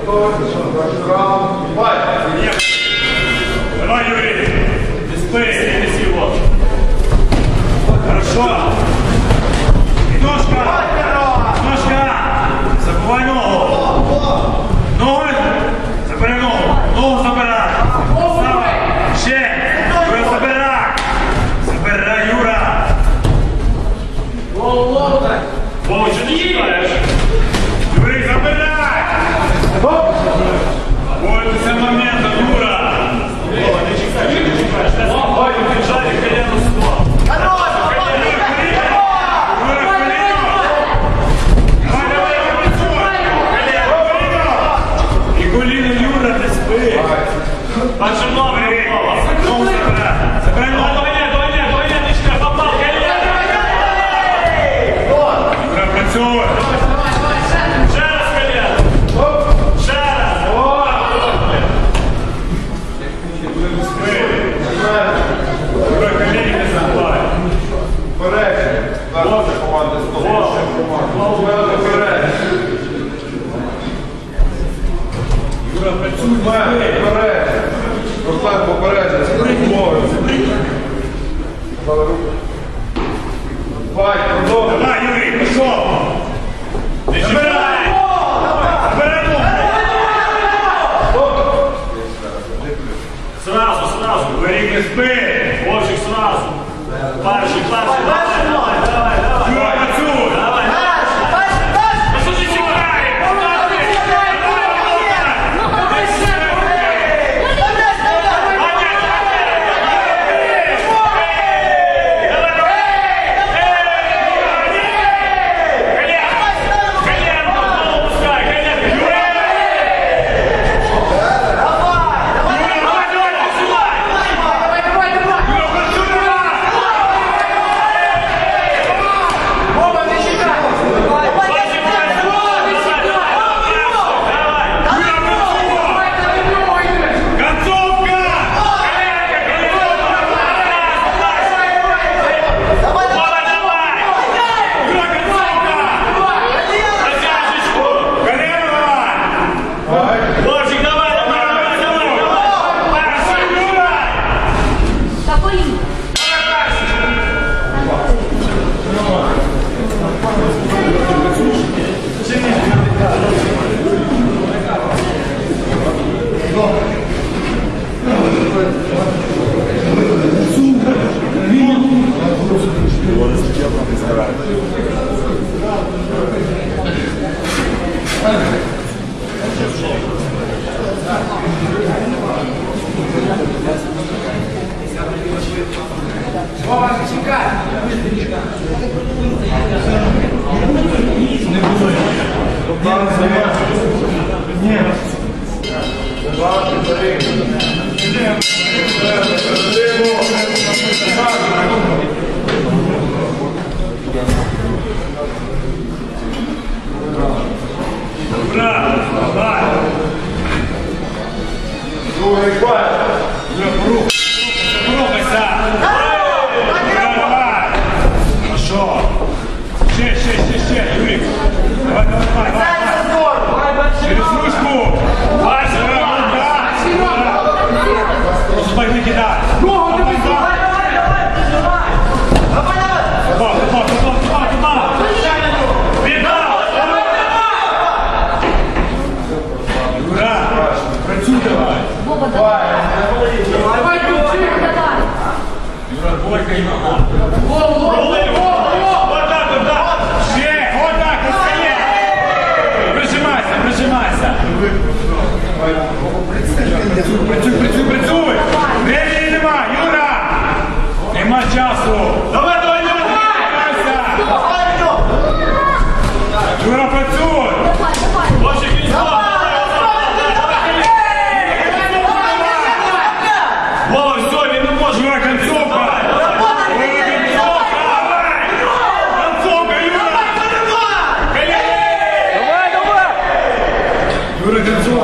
Давай, Юрий! Дисплей, неси его! Хорошо! И ножка! Ножка! Забывай ногу! Ногу! Забирай ногу! Ногу забирай! Ще! Юра, забирай! Забирай, Юра! Вова, что ты считаешь? Юрий, забирай! Пользуйся моментом, Юра! Вова, не чекай, не чекай! Давай, держали колено в стол! Паша, новый Вова! Забирай ногу! Давай, не чекай, попал! Юра, працюй! Ще раз колено! Ще раз! Юра, колені не забувай! Вперед! Наша команда стоїть! Вперед! Юра, працюй! Вперед! Руслан, попередня! Давай, продовжуй! Давай, Юрій, пішов! Не чекай! Забирай ногу! Сразу! Варік не спи! Вовчик сразу! Паршик! Давай! Юра, працюй! Давай! А що ти чекаєш? Працюй! Времени нема, Юра! Нема часу! Давай! Юра, працюй! Вова, все, він не може! Юра, концовка! Концовка, Юра! Юра, концовка!